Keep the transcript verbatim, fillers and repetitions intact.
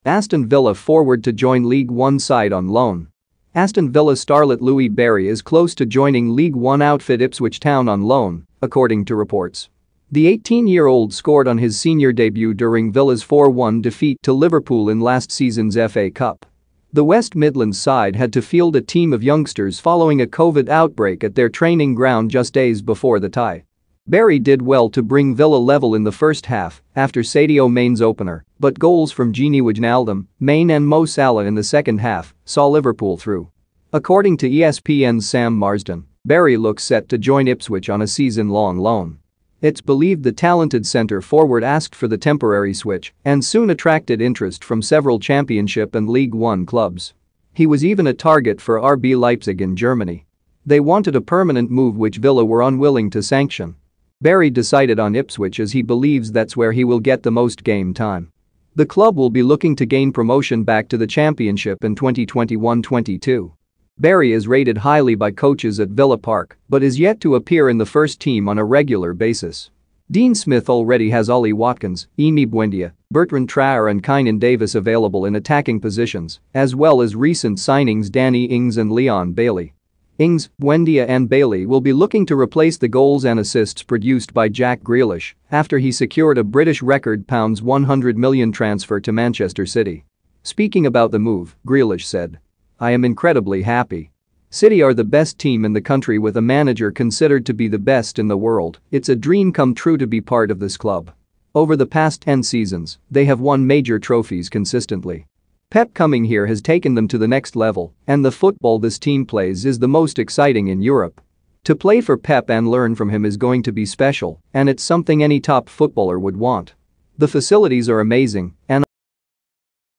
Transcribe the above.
Aston Villa forward to join League One side on loan. Aston Villa starlet Louis Barry is close to joining League One outfit Ipswich Town on loan, according to reports. The eighteen-year-old scored on his senior debut during Villa's four one defeat to Liverpool in last season's F A Cup. The West Midlands side had to field a team of youngsters following a COVID outbreak at their training ground just days before the tie. Barry did well to bring Villa level in the first half after Sadio Mane's opener, but goals from Gini Wijnaldum, Mane and Mo Salah in the second half saw Liverpool through. According to E S P N's Sam Marsden, Barry looks set to join Ipswich on a season-long loan. It's believed the talented centre-forward asked for the temporary switch and soon attracted interest from several Championship and League One clubs. He was even a target for R B Leipzig in Germany. They wanted a permanent move which Villa were unwilling to sanction. Barry decided on Ipswich as he believes that's where he will get the most game time. The club will be looking to gain promotion back to the Championship in twenty twenty-one twenty-two. Barry is rated highly by coaches at Villa Park but is yet to appear in the first team on a regular basis. Dean Smith already has Ollie Watkins, Emi Buendia, Bertrand Traore and Keinan Davis available in attacking positions, as well as recent signings Danny Ings and Leon Bailey. Ings, Buendia and Bailey will be looking to replace the goals and assists produced by Jack Grealish after he secured a British record one hundred million pounds transfer to Manchester City. Speaking about the move, Grealish said, "I am incredibly happy. City are the best team in the country with a manager considered to be the best in the world. It's a dream come true to be part of this club. Over the past ten seasons, they have won major trophies consistently. Pep coming here has taken them to the next level, and the football this team plays is the most exciting in Europe. To play for Pep and learn from him is going to be special, and it's something any top footballer would want. The facilities are amazing, and